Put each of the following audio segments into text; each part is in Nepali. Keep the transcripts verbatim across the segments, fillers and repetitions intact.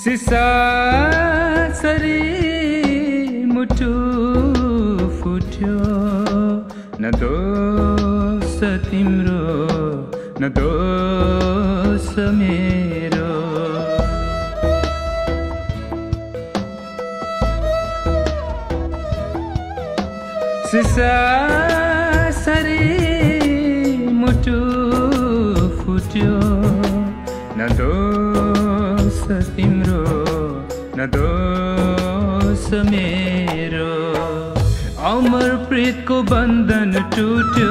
सिसासरी मुटु फुट्यो न दोष तिम्रो न दोष मेरो सिसासरी मुटु फुट्यो न दोष तिम्रो न दोष मेरो अमर प्रीतको बन्धन टुट्यो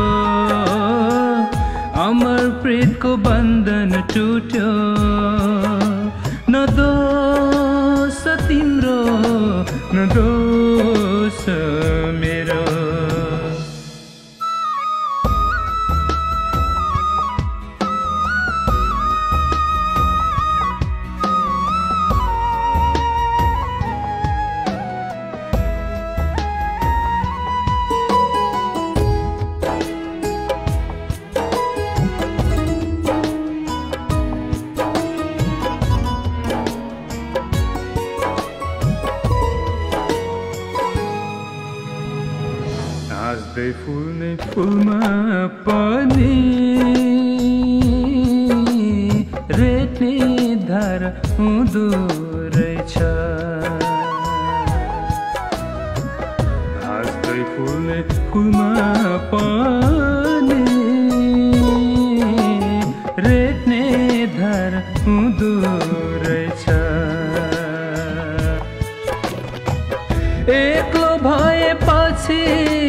अमर प्रीतको बन्धन टुट्यो न दोष तिम्रो न दोष मेरो हाँस्दै फुल्ने फुलमा पनि रेट्ने धार हुँदो रहेछ हाँस्दै फुल्ने फुलमा पनि रेट्ने धार हुँदो रहेछ एक्लो भएपछि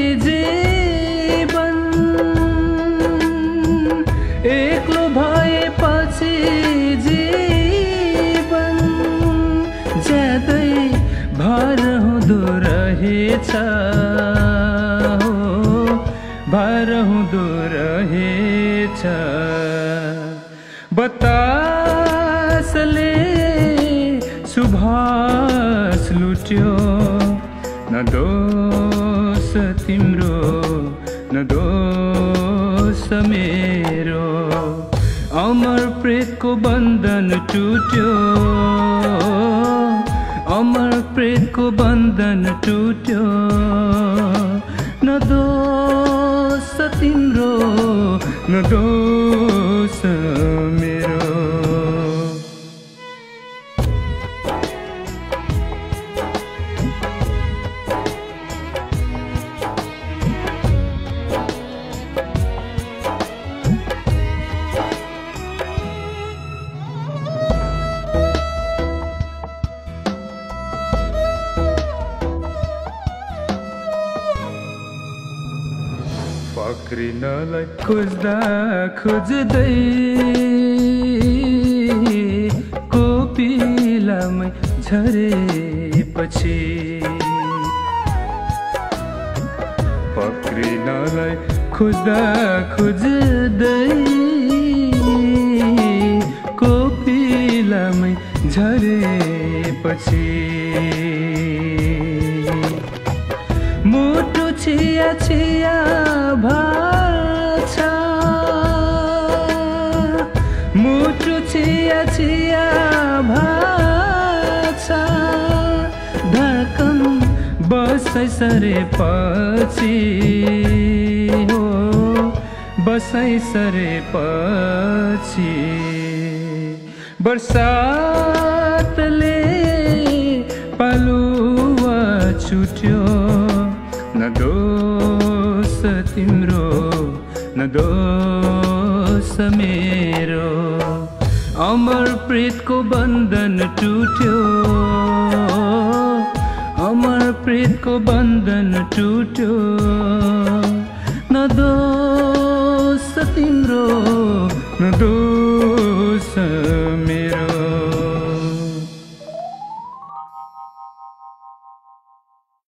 जीवन एक्लो भएपछि जीवन ज्यादै भार हुँदो रहेछ हो भार हुँदो रहेछ बतासले सुभाष लुट्यो न दोष तिम्रो न दोष मेरो अमर प्रीतको बन्धन टुट्यो अमर प्रीतको बन्धन टुट्यो न दोष तिम्रो न दोष मेरो पक्रिनलाई खोज्दा खोज्दै कोपिलामै झरेपछि पक्रिनलाई खोज्दा खोज्दै कोपिलामै झरेपछि मुटु छिया छिया भाछ मुटु छिया छिया भाछ धडकन बसै सरेपछि हो बसै सरेपछि बर्सातले पालुवा छुट्यो न दोष तिम्रो न दोष मेरो अमर प्रीतको बन्धन टुट्यो अमर प्रीतको बन्धन टुट्यो न दोष तिम्रो न दोष मेरो